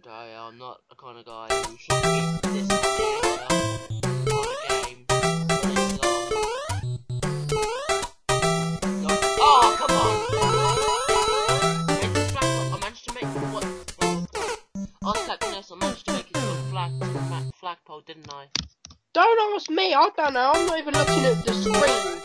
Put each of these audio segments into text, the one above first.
don't I? I'm not the kind of guy who should keep this together on a game this long. No. Oh, come on! I managed to make what? Ask Captain S, I managed to make it to a flagpole, didn't I? Don't ask me, I don't know, I'm not even looking at the screen.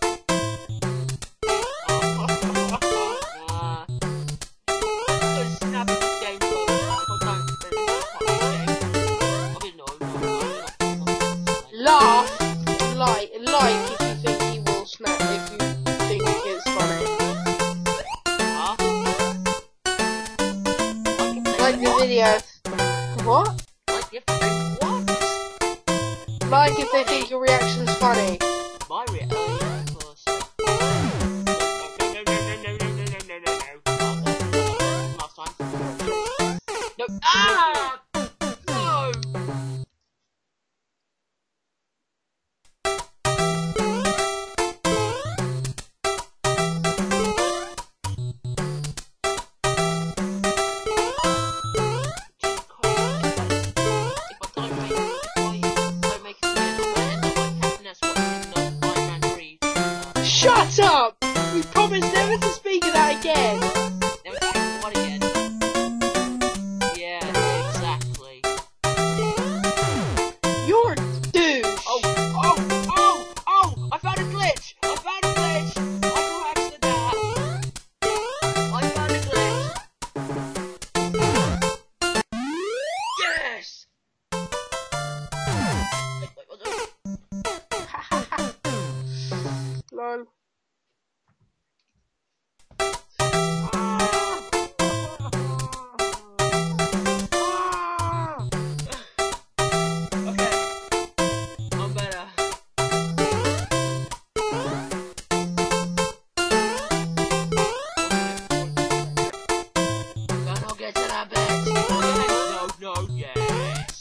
Laugh, like if you think he will snap, if you think it's funny. Huh? Like the video. What? Like if they what? Like if they think your reaction's funny. My reaction, yeah, of course. No. Last time. No. Ah! No! Shut up! We promised never to speak of that again. Never speak of what again? Yeah, exactly. You're a douche. Oh! I found a glitch! I found a glitch! I got accident that. I found a glitch. Yes! Wait, what's up? Lol. Okay. I'm better. I'll get to that bed. No, yes.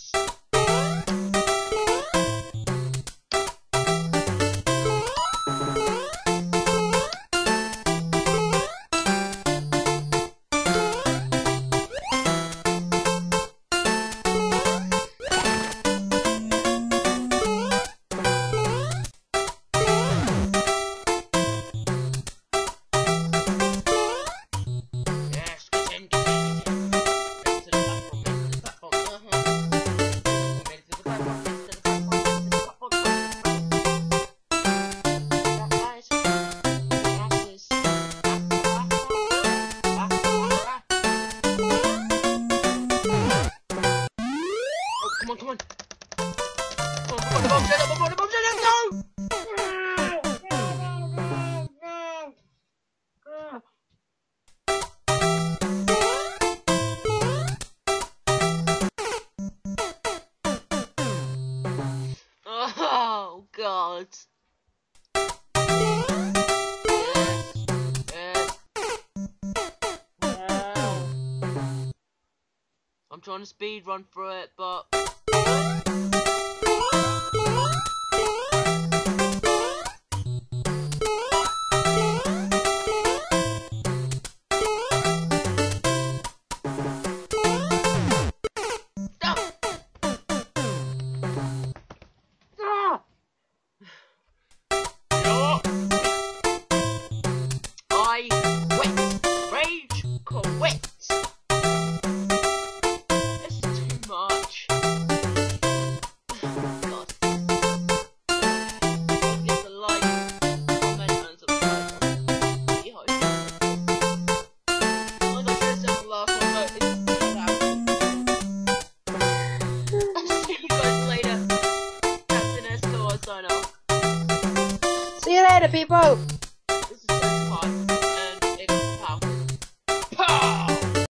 Come on. Oh, God. Yes. I'm trying to speed run through it, but... See you later, people.